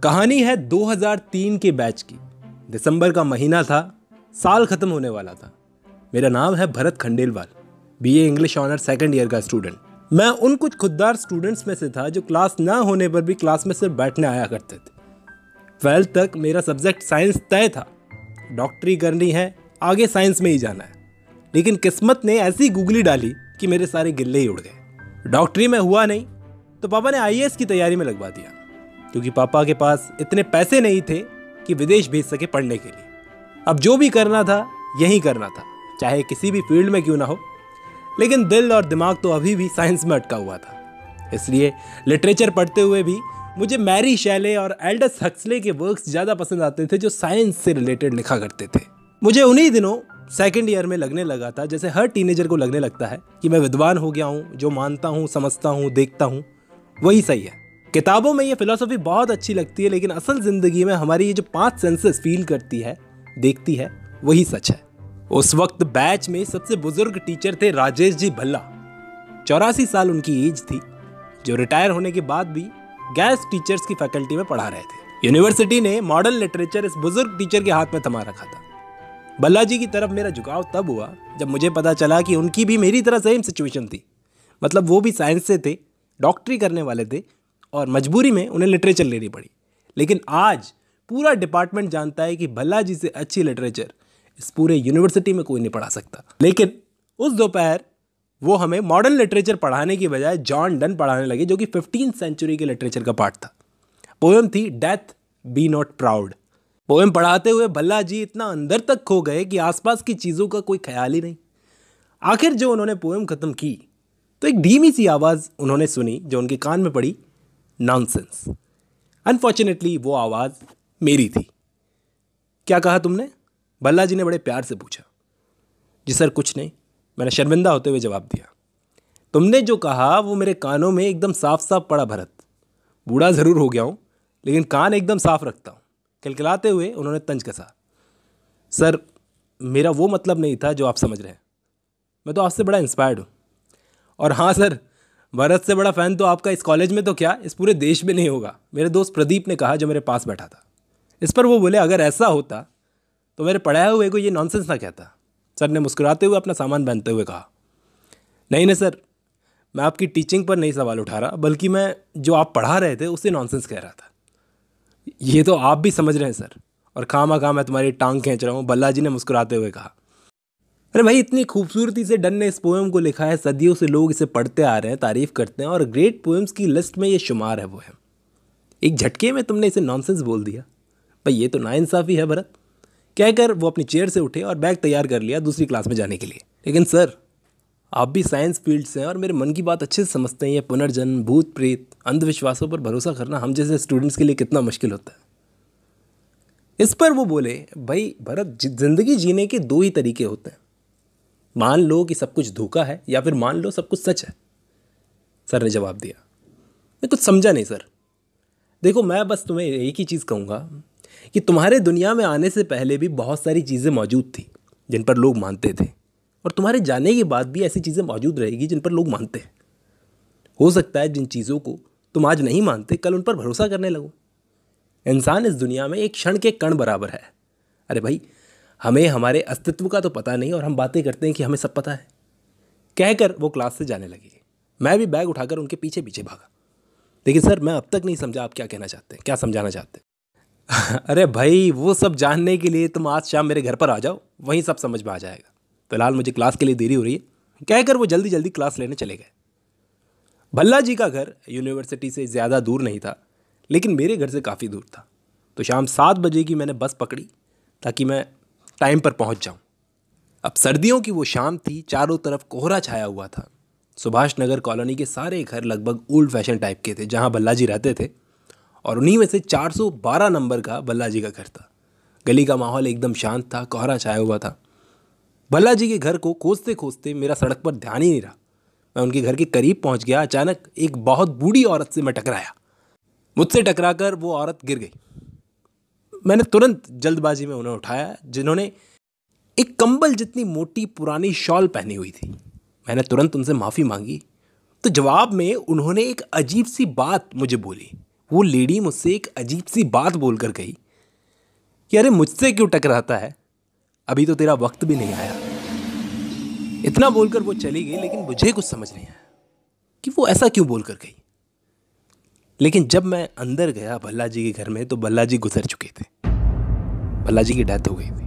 कहानी है 2003 के बैच की। दिसंबर का महीना था, साल खत्म होने वाला था। मेरा नाम है Bharat Khandelwal, BA English honour second year का स्टूडेंट। मैं उन कुछ खुददार स्टूडेंट्स में से था जो क्लास ना होने पर भी क्लास में सिर्फ बैठने आया करते थे। 12th तक मेरा सब्जेक्ट साइंस तय था, डॉक्टरी करनी है, आगे साइंस में ही जाना है। लेकिन किस्मत ने ऐसी गुगली डाली कि मेरे सारे गिल्ले ही उड़ गए। डॉक्टरी में हुआ नहीं तो पापा ने आईएएस की तैयारी में लगवा दिया, क्योंकि पापा के पास इतने पैसे नहीं थे कि विदेश भेज सके पढ़ने के लिए। अब जो भी करना था यही करना था, चाहे किसी भी फील्ड में क्यों ना हो। लेकिन दिल और दिमाग तो अभी भी साइंस में अटका हुआ था। इसलिए लिटरेचर पढ़ते हुए भी मुझे मैरी शैले और एल्डस हक्सले के वर्क्स ज़्यादा पसंद आते थे, जो साइंस से रिलेटेड लिखा करते थे। मुझे उन्हीं दिनों सेकेंड ईयर में लगने लगा था, जैसे हर टीनेजर को लगने लगता है, कि मैं विद्वान हो गया हूँ, जो मानता हूँ, समझता हूँ, देखता हूँ वही सही है। किताबों में ये फिलॉसफी बहुत अच्छी लगती है, लेकिन असल ज़िंदगी में हमारी ये जो 5 सेंसेस फील करती है, देखती है, वही सच है। उस वक्त बैच में सबसे बुजुर्ग टीचर थे राजेश जी भल्ला। 84 साल उनकी एज थी, जो रिटायर होने के बाद भी गेस्ट टीचर्स की फैकल्टी में पढ़ा रहे थे। यूनिवर्सिटी ने मॉडर्न लिटरेचर इस बुजुर्ग टीचर के हाथ में थमा रखा था। भल्ला जी की तरफ मेरा झुकाव तब हुआ जब मुझे पता चला कि उनकी भी मेरी तरह सेम सिचुएशन थी। मतलब वो भी साइंस से थे, डॉक्टरी करने वाले थे, और मजबूरी में उन्हें लिटरेचर लेनी पड़ी। लेकिन आज पूरा डिपार्टमेंट जानता है कि भल्ला जी से अच्छी लिटरेचर इस पूरे यूनिवर्सिटी में कोई नहीं पढ़ा सकता। लेकिन उस दोपहर वो हमें मॉडर्न लिटरेचर पढ़ाने की बजाय जॉन डन पढ़ाने लगे, जो कि 15th सेंचुरी के लिटरेचर का पार्ट था। पोएम थी death be not proud. Poem पढ़ाते हुए भल्ला जी इतना अंदर तक खो गए कि आसपास की चीज़ों का कोई ख्याल ही नहीं। आखिर जो उन्होंने पोएम ख़त्म की तो एक धीमी सी आवाज़ उन्होंने सुनी, जो उनके कान में पड़ी, नॉनसेंस। अनफॉर्चुनेटली वो आवाज़ मेरी थी। क्या कहा तुमने? भल्ला जी ने बड़े प्यार से पूछा। जी सर कुछ नहीं, मैंने शर्मिंदा होते हुए जवाब दिया। तुमने जो कहा वो मेरे कानों में एकदम साफ साफ पड़ा भरत। बूढ़ा ज़रूर हो गया हूँ, लेकिन कान एकदम साफ रखता हूँ। खिलखिलाते हुए उन्होंने तंज कसा। सर मेरा वो मतलब नहीं था जो आप समझ रहे हैं। मैं तो आपसे बड़ा इंस्पायर्ड हूँ। और हाँ सर, भरत से बड़ा फ़ैन तो आपका इस कॉलेज में तो क्या, इस पूरे देश में नहीं होगा, मेरे दोस्त प्रदीप ने कहा, जो मेरे पास बैठा था। इस पर वो बोले, अगर ऐसा होता तो मेरे पढ़ाए हुए को ये नॉनसेंस ना कहता। सर ने मुस्कुराते हुए अपना सामान पहनते हुए कहा, नहीं नहीं सर, मैं आपकी टीचिंग पर नहीं सवाल उठा रहा, बल्कि मैं जो आप पढ़ा रहे थे उससे नॉनसेंस कह रहा था। ये तो आप भी समझ रहे हैं सर, और खामा मैं तुम्हारी टांग खींच रहा हूँ, भल्ला जी ने मुस्कुराते हुए कहा। अरे भाई, इतनी खूबसूरती से डन ने इस पोएम को लिखा है, सदियों से लोग इसे पढ़ते आ रहे हैं, तारीफ करते हैं, और ग्रेट पोएम्स की लिस्ट में ये शुमार है वो है। एक झटके में तुमने इसे नॉनसेंस बोल दिया। भाई ये तो नाइंसाफ़ी है भरत, कहकर वो अपनी चेयर से उठे और बैग तैयार कर लिया दूसरी क्लास में जाने के लिए। लेकिन सर, आप भी साइंस फील्ड से हैं और मेरे मन की बात अच्छे से समझते हैं। ये पुनर्जन्म, भूत प्रेत, अंधविश्वासों पर भरोसा करना हम जैसे स्टूडेंट्स के लिए कितना मुश्किल होता है। इस पर वो बोले, भाई भरत, जिंदगी जीने के 2 ही तरीके होते हैं। मान लो कि सब कुछ धोखा है, या फिर मान लो सब कुछ सच है। सर ने जवाब दिया। मैं कुछ समझा नहीं सर। देखो, मैं बस तुम्हें एक ही चीज़ कहूँगा कि तुम्हारे दुनिया में आने से पहले भी बहुत सारी चीज़ें मौजूद थी जिन पर लोग मानते थे, और तुम्हारे जाने के बाद भी ऐसी चीज़ें मौजूद रहेगी जिन पर लोग मानते हैं। हो सकता है जिन चीज़ों को तुम आज नहीं मानते, कल उन पर भरोसा करने लगो। इंसान इस दुनिया में एक क्षण के कण बराबर है। अरे भाई, हमें हमारे अस्तित्व का तो पता नहीं, और हम बातें करते हैं कि हमें सब पता है। कहकर वो क्लास से जाने लगी। मैं भी बैग उठाकर उनके पीछे पीछे भागा। लेकिन सर, मैं अब तक नहीं समझा आप क्या कहना चाहते हैं, क्या समझाना चाहते हैं। अरे भाई, वो सब जानने के लिए तुम आज शाम मेरे घर पर आ जाओ, वहीं सब समझ में आ जाएगा। फिलहाल मुझे क्लास के लिए देरी हो रही है, कहकर वो जल्दी जल्दी क्लास लेने चले गए। भल्ला जी का घर यूनिवर्सिटी से ज़्यादा दूर नहीं था, लेकिन मेरे घर से काफ़ी दूर था। तो शाम 7 बजे की मैंने बस पकड़ी ताकि मैं टाइम पर पहुंच जाऊं। अब सर्दियों की वो शाम थी, चारों तरफ कोहरा छाया हुआ था। सुभाष नगर कॉलोनी के सारे घर लगभग ओल्ड फैशन टाइप के थे, जहां भल्ला जी रहते थे, और उन्हीं में से 412 नंबर का भल्ला जी का घर था। गली का माहौल एकदम शांत था, कोहरा छाया हुआ था। भल्ला जी के घर को खोजते खोजते मेरा सड़क पर ध्यान ही नहीं रहा। मैं उनके घर के करीब पहुंच गया। अचानक एक बहुत बूढ़ी औरत से मैं टकराया। मुझसे टकराकर वो औरत गिर गई। मैंने तुरंत जल्दबाजी में उन्हें उठाया, जिन्होंने एक कंबल जितनी मोटी पुरानी शॉल पहनी हुई थी। मैंने तुरंत उनसे माफ़ी मांगी, तो जवाब में उन्होंने एक अजीब सी बात मुझे बोली। वो लेडी मुझसे एक अजीब सी बात बोलकर गई कि अरे मुझसे क्यों टकराता है, अभी तो तेरा वक्त भी नहीं आया। इतना बोलकर वो चली गई, लेकिन मुझे कुछ समझ नहीं आया कि वो ऐसा क्यों बोलकर गई। लेकिन जब मैं अंदर गया भल्ला जी के घर में, तो भल्ला जी गुजर चुके थे, भल्ला जी की डेथ हो गई थी।